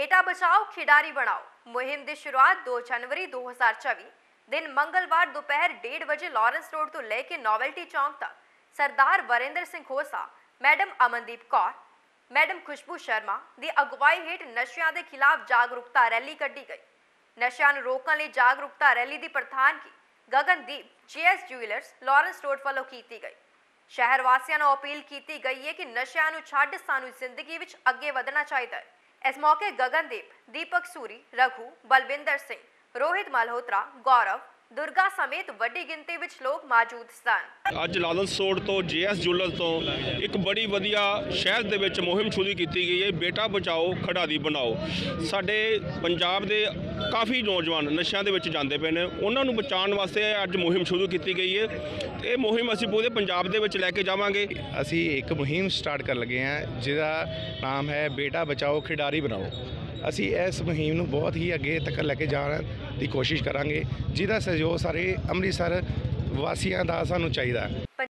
बेटा बचाओ खिडारी बनाओ मुहिम की शुरुआत 2 जनवरी 2024 दिन मंगलवार दोपहर 1:30 बजे लॉरेंस रोड तो लेके नॉवेल्टी चौक तक सरदार वरिंदर सिंह खोसा, मैडम अमनदीप कौर, मैडम खुशबू शर्मा की अगवाई हेठ नशिਆਂ के खिलाफ जागरूकता रैली कढ़ी गई। नशिਆਂ ਨੂੰ रोकने ਲਈ जागरूकता रैली की प्रधानगी Gagandeep JS jewellers Lawrence road वालों की गई। शहर वासियों को अपील की गई है कि नशिਆਂ ਨੂੰ ਛੱਡ सानू जिंदगी विच अगे वधना चाहिए है। इस मौके गगनदीप, दीपक सूरी, रघु, बलविंदर सिंह, रोहित मल्होत्रा, गौरव, दुर्गा समेत वड्डी गिनती विच लोग मौजूद सन। अज लारेंस रोड तो JS ज्यूलर्स तो एक बड़ी वधिया शहर दे विच मुहिम शुरू की गई है, बेटा बचाओ खिडारी बनाओ। साडे पंजाब दे काफ़ी नौजवान नशिਆਂ ਦੇ ਵਿੱਚ ਜਾਂਦੇ ਪਏ ਨੇ, ਉਹਨਾਂ ਨੂੰ ਬਚਾਉਣ ਵਾਸਤੇ ਅੱਜ ਮੁਹਿਮ ਸ਼ੁਰੂ ਕੀਤੀ ਗਈ ਹੈ। ਇਹ ਮੁਹਿਮ ਅਸੀਂ ਪੂਰੇ ਪੰਜਾਬ ਦੇ ਵਿੱਚ ਲੈ ਕੇ ਜਾਵਾਂਗੇ। ਅਸੀਂ ਇੱਕ ਮੁਹਿਮ ਸਟਾਰਟ ਕਰ ਲਗੇ ਹਾਂ ਜਿਹਦਾ ਨਾਮ ਹੈ ਬੇਟਾ ਬਚਾਓ ਖਿਡਾਰੀ ਬਣਾਓ। ਅਸੀਂ ਇਸ ਮੁਹਿਮ ਨੂੰ ਬਹੁਤ ਹੀ ਅੱਗੇ ਤੱਕ ਲੈ ਕੇ ਜਾਣ ਦੀ ਕੋਸ਼ਿਸ਼ ਕਰਾਂਗੇ, ਜਿਹਦਾ ਸਹਿਯੋਗ ਸਾਰੇ ਅੰਮ੍ਰਿਤਸਰ ਵਾਸੀਆਂ ਦਾ ਸਾਨੂੰ ਚਾਹੀਦਾ।